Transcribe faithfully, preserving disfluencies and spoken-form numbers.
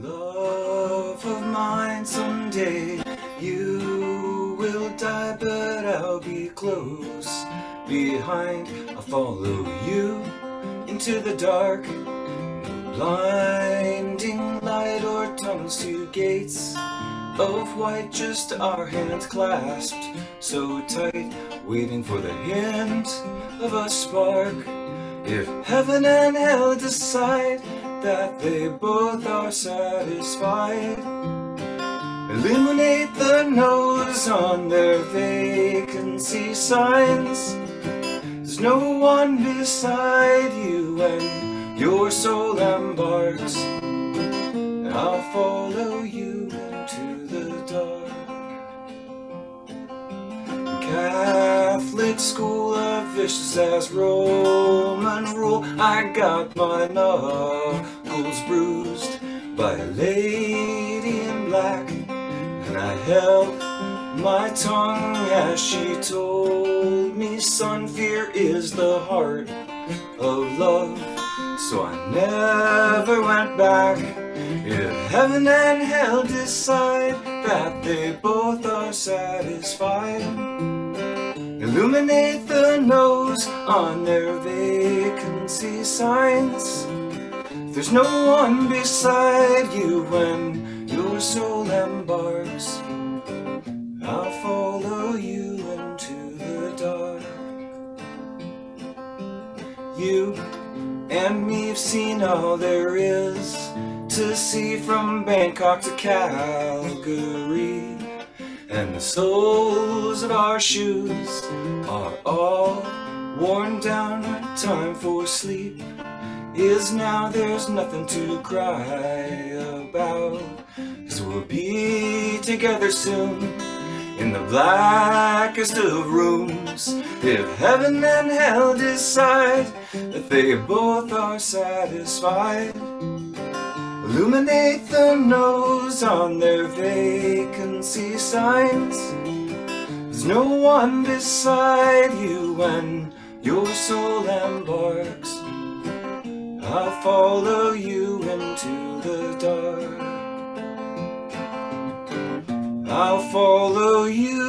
Love of mine, someday you will die, but I'll be close behind. I'll follow you into the dark. No blinding light or tunnels to gates of white, just our hands clasped so tight, waiting for the hint of a spark. If heaven and hell decide that they both are satisfied, illuminate the nose on their vacancy signs. There's no one beside you when your soul embarks. I'll follow you into the dark. Catholic school of vicious as Roman rule, I got my knuckles bruised by a lady in black, and I held my tongue as she told me, son, fear is the heart of love. So I never went back. If heaven and hell decide that they both are satisfied, illuminate the nose on their vacancy signs. There's no one beside you when your soul embarks. I'll follow you into the dark. You and me have seen all there is to see from Bangkok to Calgary, and the soles of our shoes are all worn down. Time for sleep is now, there's nothing to cry about, 'cause we'll be together soon in the blackest of rooms. If heaven and hell decide that they both are satisfied, illuminate the nose on their vacancy signs. There's no one beside you when your soul embarks. I'll follow you into the dark. I'll follow you